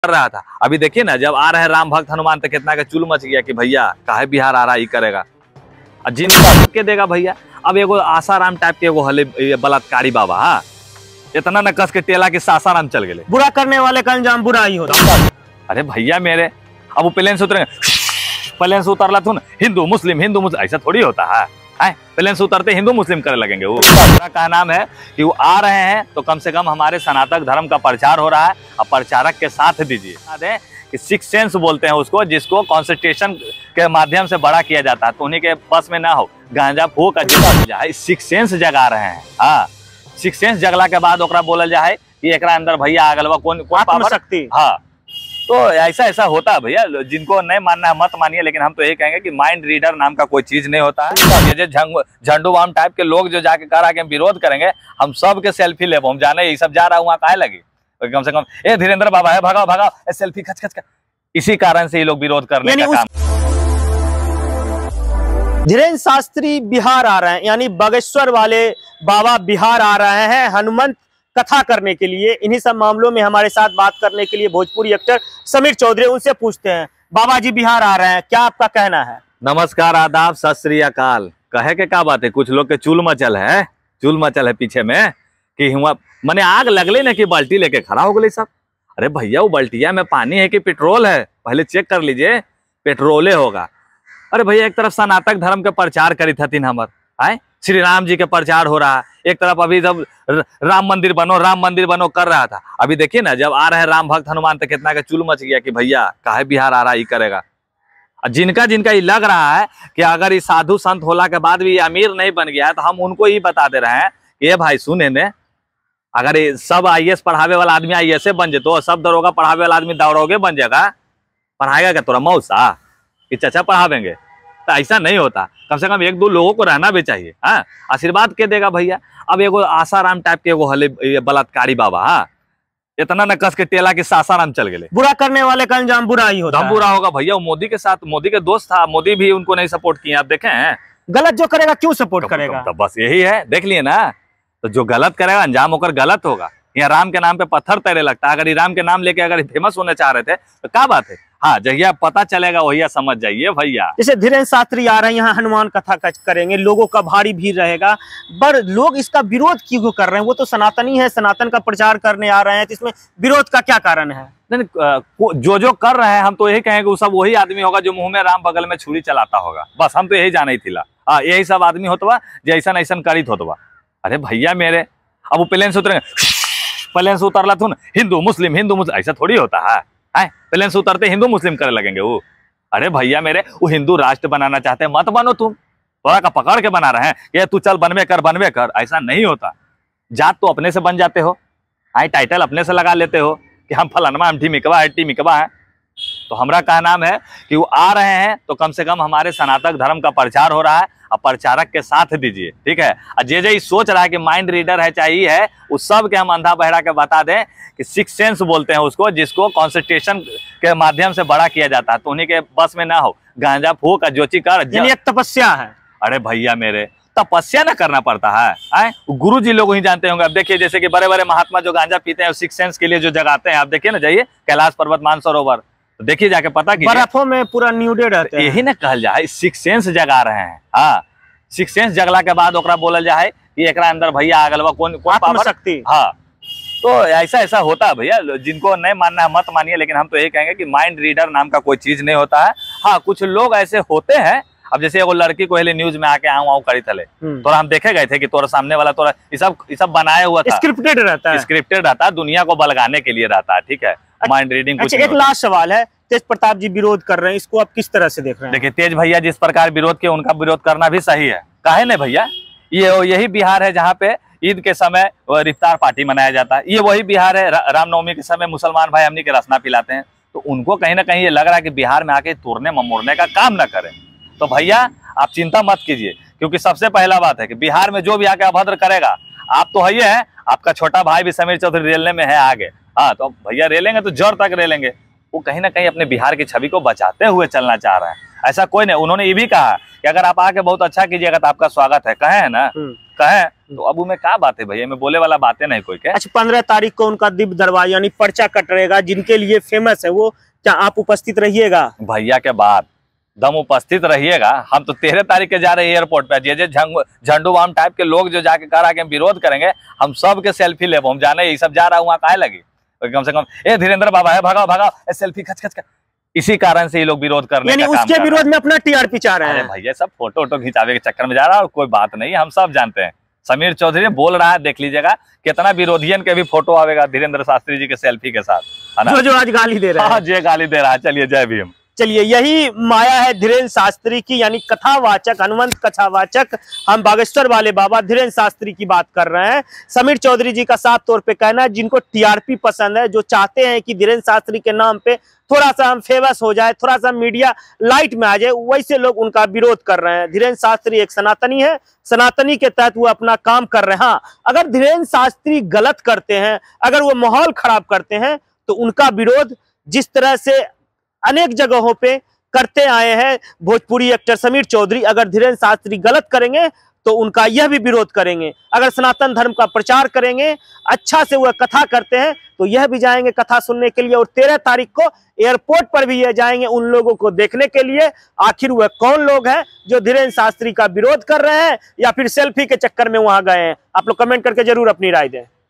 कर रहा था। अभी देखिए ना, जब आ रहे राम भक्त हनुमान तो कितना का चुल मच गया कि भैया काहे बिहार आ रहा ही करेगा, जिन के देगा भैया। अब एगो आसाराम टाइप के एगो हले बलात्कारी बाबा, हाँ इतना न कस के टेला के सासाराम चल गए। बुरा करने वाले का अंजाम बुरा ही होता। अरे भैया मेरे, अब वो प्लेन से उतरेंगे, प्लेन से उतरला तू ना हिंदू मुस्लिम ऐसा थोड़ी होता है। प्लेन से उतरते हिंदू मुस्लिम करने लगेंगे। वो का नाम है कि वो आ रहे हैं तो कम से कम हमारे सनातन धर्म का प्रचार हो रहा है। अब प्रचारक के साथ दीजिए कि सिक्स सेंस बोलते हैं उसको, जिसको कॉन्स्टिट्यूशन के माध्यम से बड़ा किया जाता है। तो उन्हीं के बस में ना हो गांजा फूक सिक्स सेंस जगा रहे हैं। हाँ, सिक्स सेंस जगला के बाद ओकरा बोलल जाए कि एकरा अंदर भैया आगलवा कौन पावर शक्ति। हाँ, तो ऐसा होता है भैया। जिनको नहीं मानना है मत मानिए, लेकिन हम तो यही कहेंगे कि माइंड रीडर नाम का कोई चीज नहीं होता है। ये जो झंडू बाम टाइप के लोग जो जाके कह रहा कि हम विरोध करेंगे, हम सब के सेल्फी ले, हम जाने ये सब जा रहा है वहाँ काहे लगी। कम से कम ए धीरेन्द्र बाबा है, भगाओ भगाओ सेल्फी खच खच। इसी कारण से ये लोग विरोध करने का काम। धीरेन्द्र शास्त्री बिहार आ रहे हैं, यानी बागेश्वर वाले बाबा बिहार आ रहे हैं हनुमंत कथा करने के लिए। इन्हीं सब मामलों में हमारे साथ बात करने के लिए भोजपुरी एक्टर समीर चौधरी, उनसे पूछते हैं बाबा जी बिहार आ रहे हैं, क्या आपका कहना है? नमस्कार, आदाब, सत श्री अकाल। कहे के क्या बात है, कुछ लोग के चूल मचल है पीछे में कि हुआ मने आग लगले ना कि बाल्टी लेके खड़ा हो गए सब। अरे भैया वो बाल्टिया में पानी है कि पेट्रोल है, पहले चेक कर लीजिए, पेट्रोले होगा। अरे भैया एक तरफ सनातन धर्म के प्रचार करी थी हमर, आए श्री राम जी के प्रचार हो रहा है, एक तरफ अभी जब राम मंदिर बनो कर रहा था। अभी देखिए ना, जब आ रहे राम भक्त हनुमान तो कितना का चुल मच गया कि भैया काहे बिहार आ रहा ही करेगा। जिनका ये लग रहा है कि अगर इस साधु संत होला के बाद भी अमीर नहीं बन गया है, तो हम उनको ही बता दे रहे हैं कि ये भाई सुने ने, अगर सब IAS पढ़ावे वाला आदमी IAS बन जेतो, सब दरोगा पढ़ावे वाला आदमी दरोगे बन जाएगा, पढ़ाएगा क्या तोरा मौसा कि चाचा पढ़ावेंगे? तो ऐसा नहीं होता। कम से कम एक दो लोगों को रहना भी चाहिए। हाँ, आशीर्वाद के देगा भैया। अब एगो आसाराम टाइप के एगो हले बलात्कारी बाबा, हाँ इतना न कस के टेला के सासाराम चल गए। बुरा करने वाले का अंजाम बुरा ही होता है। बुरा होगा भैया। वो मोदी के साथ, मोदी के दोस्त था, मोदी भी उनको नहीं सपोर्ट किया। आप देखें हैं, गलत जो करेगा क्यों सपोर्ट करेगा? तो बस यही है, देख लिए ना। तो जो गलत करेगा अंजाम होकर गलत होगा। यहाँ राम के नाम पे पत्थर तैरे लगता है। अगर ये राम के नाम लेके अगर फेमस होने चाह रहे थे तो क्या बात है। हाँ, जहिया पता चलेगा वही समझ जाइए भैया। जैसे धीरेन्द्र शास्त्री आ रहे हैं यहाँ हनुमान कथा करेंगे, लोगों का भारी भीड़ रहेगा, पर लोग इसका विरोध क्यों कर रहे हैं? वो तो सनातनी है, सनातन का प्रचार करने आ रहे हैं, तो इसमें विरोध का क्या कारण है? नहीं, जो कर रहे हैं हम तो यही कहेंगे वो सब वही आदमी होगा जो मुंह में राम बगल में छुरी चलाता होगा। बस हम तो यही जाने थी। हाँ, यही सब आदमी होता जैसा ऐसा करित होता। अरे भैया मेरे, अब वो प्लेन से उतरेंगे, प्लेन से उतरला तू ना हिंदू मुस्लिम ऐसा थोड़ी होता है। प्लेन से उतरते हिंदू मुस्लिम करने लगेंगे वो। अरे भैया मेरे, वो हिंदू राष्ट्र बनाना चाहते हैं, मत बनो तुम। थोड़ा का पकड़ के बना रहे हैं ये तू चल बनवे कर, ऐसा नहीं होता। जात तो अपने से बन जाते हो, टाइटल अपने से लगा लेते हो कि हम फलानमा हम टिमिकवा है। तो हमारा का नाम है कि वो आ रहे हैं तो कम से कम हमारे सनातन धर्म का प्रचार हो रहा है। अब प्रचारक के साथ दीजिए, ठीक है। जे सोच रहा है कि माइंड रीडर है चाहिए है, उस सब के हम अंधा बहरा के बता दें कि सिक्स सेंस बोलते हैं उसको, जिसको कॉन्स्टिट्यूशन के माध्यम से बड़ा किया जाता है। तो उन्हीं के बस में ना हो गांजा फूक ज्योति कर, एक तपस्या है। अरे भैया मेरे, तपस्या ना करना पड़ता है। गुरु जी लोग ही जानते होंगे। अब देखिए जैसे कि बड़े बड़े महात्मा जो गांजा पीते हैं सिक्स सेंस के लिए जो जगाते हैं, आप देखिए ना, जाइए कैलाश पर्वत मानसरोवर, तो देखिए जाके पता कीजिए, बर्फों में पूरा न्यूडेड रहते हैं। यही ना कहल जाए सिक्स सेंस जगा रहे हैं। हाँ, सिक्स सेंस जगला के बाद ओकरा बोलल जाए कि एकरा अंदर भैया आगलवा कौन पावर शक्ति। हाँ, तो ऐसा होता है भैया। जिनको नहीं मानना है मत मानिए, लेकिन हम तो यही कहेंगे कि माइंड रीडर नाम का कोई चीज नहीं होता है। हाँ, कुछ लोग ऐसे होते हैं। अब जैसे वो लड़की को न्यूज में आके आऊ करी थले, तोरा हम देखे गए थे कि तोरा सामने वाला तोरा ये सब बनाया हुआ था, स्क्रिप्टेड रहता है, दुनिया को बलगाने के लिए रहता है, ठीक है। माइंड रीडिंग कुछ एक लास्ट सवाल है, तेज प्रताप जी विरोध कर रहे हैं, इसको आप किस तरह से देख रहे हैं? देखिए तेज भैया जिस प्रकार विरोध किए, उनका विरोध करना भी सही है। काहे नहीं भैया, यही बिहार है जहाँ पे ईद के समय इफ्तार पार्टी मनाया जाता है। ये वही बिहार है रामनवमी के समय मुसलमान भाई हमनी के रसना पिलाते हैं। तो उनको कहीं ना कहीं ये लग रहा है कि बिहार में आके तोड़ने ममोड़ने का काम ना करें। तो भैया आप चिंता मत कीजिए, क्योंकि सबसे पहला बात है कि बिहार में जो भी आके अभद्र करेगा, आप तो है, आपका छोटा भाई भी समीर चौधरी रेलने में है आगे। हाँ, तो भैया रेलेंगे तो जड़ तक रेलेंगे। वो कहीं ना कहीं अपने बिहार की छवि को बचाते हुए चलना चाह रहे हैं। ऐसा कोई नहीं। उन्होंने ये भी कहा कि अगर आप आके बहुत अच्छा कीजिएगा तो आपका स्वागत है, कहे है ना, कहे तो अब में क्या बात है भैया, में बोले वाला बातें नहीं कोई के। अच्छा, 15 तारीख को उनका दिव्य दरबार यानी पर्चा कट रहेगा, जिनके लिए फेमस है वो, क्या आप उपस्थित रहिएगा? भैया के बाद दम उपस्थित रहिएगा। हम तो 13 तारीख के जा रहे हैं एयरपोर्ट पे, जे झंडू बाम टाइप के लोग जो जाके कह रहा के विरोध करेंगे, हम सब के सेल्फी ले, हम जाने ये सब जा रहा है वहाँ काहे लगी, कम से कम ए धीरेन्द्र बाबा है, भगाओ भगाओ सेल्फी खच खच। इसी कारण से ये लोग विरोध करने यानी उसके विरोध में अपना टीआरपी चाह रहे हैं। भैया सब फोटो वोटो खिंचावे के चक्कर में जा रहा है, और कोई बात नहीं, हम सब जानते हैं। समीर चौधरी बोल रहा है, देख लीजिएगा कितना विरोधियन के भी फोटो आवेगा धीरेन्द्र शास्त्री जी के सेल्फी के साथ, है ना, जो आज गाली दे रहा है। हाँ, जो गाली दे रहा है। चलिए, जय भीम। चलिए, यही माया है धीरेन्द्र शास्त्री की, यानी कथावाचक, हनुमंत कथावाचक। हम बागेश्वर वाले बाबा धीरेन्द्र शास्त्री की बात कर रहे हैं। समीर चौधरी जी का साफ तौर पे कहना है, जिनको टीआरपी पसंद है, जो चाहते हैं कि धीरेन्द्र शास्त्री के नाम पे थोड़ा सा हम फेमस हो जाए, थोड़ा सा मीडिया लाइट में आ जाए, वैसे लोग उनका विरोध कर रहे हैं। धीरेन्द्र शास्त्री एक सनातनी है, सनातनी के तहत वो अपना काम कर रहे हैं। हाँ, अगर धीरेन्द्र शास्त्री गलत करते हैं, अगर वो माहौल खराब करते हैं, तो उनका विरोध जिस तरह से अनेक जगहों पे करते आए हैं भोजपुरी एक्टर समीर चौधरी, अगर धीरेन्द्र शास्त्री गलत करेंगे तो उनका यह भी विरोध करेंगे। अगर सनातन धर्म का प्रचार करेंगे, अच्छा से वह कथा करते हैं, तो यह भी जाएंगे कथा सुनने के लिए। और 13 तारीख को एयरपोर्ट पर भी ये जाएंगे उन लोगों को देखने के लिए, आखिर वह कौन लोग हैं जो धीरेन्द्र शास्त्री का विरोध कर रहे हैं या फिर सेल्फी के चक्कर में वहां गए हैं। आप लोग कमेंट करके जरूर अपनी राय दें।